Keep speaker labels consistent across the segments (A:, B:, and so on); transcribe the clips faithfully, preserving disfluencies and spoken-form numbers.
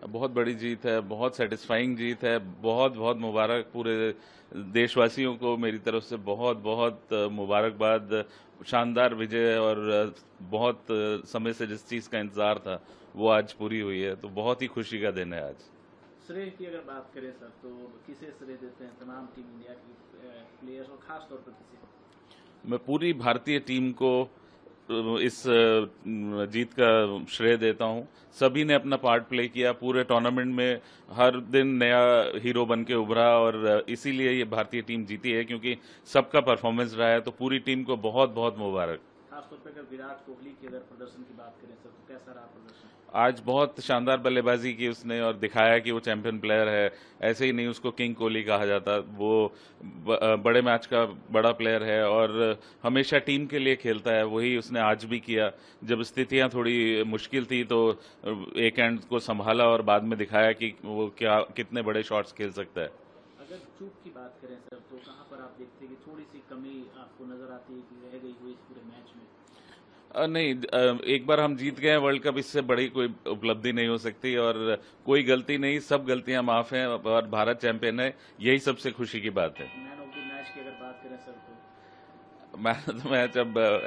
A: बहुत बड़ी जीत है, बहुत सेटिस्फाइंग जीत है। बहुत बहुत मुबारक पूरे देशवासियों को मेरी तरफ से बहुत बहुत मुबारकबाद। शानदार विजय और बहुत समय से जिस चीज़ का इंतज़ार था वो आज पूरी हुई है, तो बहुत ही खुशी का दिन है आज।
B: श्रेय की अगर बात करें सर, तो किसे श्रेय देते हैं? तमाम टीम इंडिया की प्लेयर्स और खास तौर पर किसे?
A: मैं पूरी भारतीय टीम को इस जीत का श्रेय देता हूं। सभी ने अपना पार्ट प्ले किया पूरे टूर्नामेंट में, हर दिन नया हीरो बन के उभरा और इसीलिए ये भारतीय टीम जीती है, क्योंकि सबका परफॉर्मेंस रहा है। तो पूरी टीम को बहुत बहुत मुबारक।
B: खासतौर पर अगर विराट कोहली के अगर प्रदर्शन की बात करें सर, तो कैसा रहा प्रदर्शन?
A: आज बहुत शानदार बल्लेबाजी की उसने और दिखाया कि वो चैंपियन प्लेयर है। ऐसे ही नहीं उसको किंग कोहली कहा जाता, वो बड़े मैच का बड़ा प्लेयर है और हमेशा टीम के लिए खेलता है। वही उसने आज भी किया। जब स्थितियां थोड़ी मुश्किल थी तो एक एंड को संभाला और बाद में दिखाया कि वो क्या कितने बड़े शॉट्स खेल सकता है।
B: अगर चूक की बात करें सर, तो कहां पर आप देखते हैं कि थोड़ी सी कमी आपको नजर आती है कि रह गई हुई इस पूरे मैच में?
A: नहीं, एक बार हम जीत गए वर्ल्ड कप, इससे बड़ी कोई उपलब्धि नहीं हो सकती और कोई गलती नहीं, सब गलतियां माफ हैं और भारत चैंपियन है, यही सबसे खुशी की बात है।
B: मैन ऑफ द मैच की अगर बात करें सर, तो
A: मैन ऑफ द मैच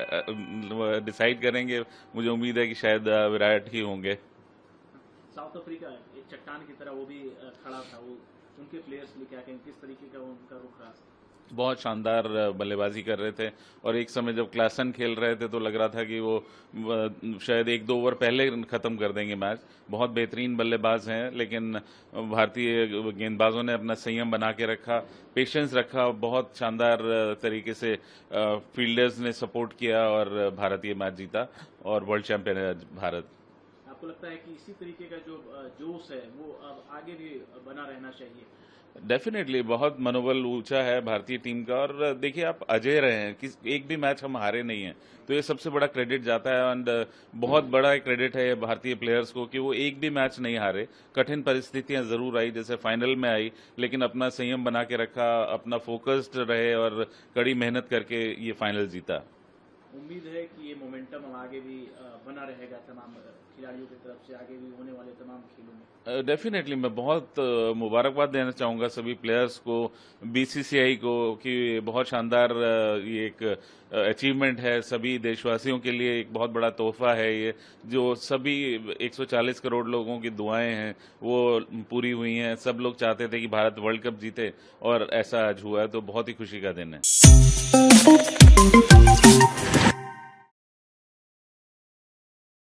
A: अब डिसाइड करेंगे। मुझे उम्मीद है कि शायद विराट ही होंगे।
B: साउथ अफ्रीका एक चट्टान की तरह वो भी खड़ा था, वो उनके प्लेयर्स भी क्या कहें, किस तरीके का उनका रुख रहा?
A: बहुत शानदार बल्लेबाजी कर रहे थे और एक समय जब क्लासन खेल रहे थे तो लग रहा था कि वो शायद एक दो ओवर पहले खत्म कर देंगे मैच। बहुत बेहतरीन बल्लेबाज हैं, लेकिन भारतीय गेंदबाजों ने अपना संयम बना के रखा, पेशेंस रखा, बहुत शानदार तरीके से फील्डर्स ने सपोर्ट किया और भारत ये मैच जीता और वर्ल्ड चैंपियन है भारत।
B: आपको लगता है कि इसी तरीके का जो जोश है वो अब आगे भी बना रहना चाहिए?
A: डेफिनेटली बहुत मनोबल ऊंचा है भारतीय टीम का और देखिए आप अजय रहे हैं कि एक भी मैच हम हारे नहीं हैं, तो ये सबसे बड़ा क्रेडिट जाता है एंड बहुत बड़ा क्रेडिट है भारतीय प्लेयर्स को कि वो एक भी मैच नहीं हारे। कठिन परिस्थितियां जरूर आई, जैसे फाइनल में आई, लेकिन अपना संयम बना के रखा, अपना फोकस्ड रहे और कड़ी मेहनत करके ये फाइनल जीता।
B: उम्मीद है कि ये मोमेंटम आगे भी बना रहेगा तमाम खिलाड़ियों की तरफ से आगे भी होने वाले तमाम खेलों में।
A: डेफिनेटली uh, मैं बहुत uh, मुबारकबाद देना चाहूंगा सभी प्लेयर्स को, बीसीसीआई को, कि बहुत शानदार uh, ये एक अचीवमेंट uh, है। सभी देशवासियों के लिए एक बहुत बड़ा तोहफा है ये, जो सभी एक सौ चालीस करोड़ लोगों की दुआएं हैं वो पूरी हुई हैं। सब लोग चाहते थे कि भारत वर्ल्ड कप जीते और ऐसा आज हुआ है, तो बहुत ही खुशी का दिन है।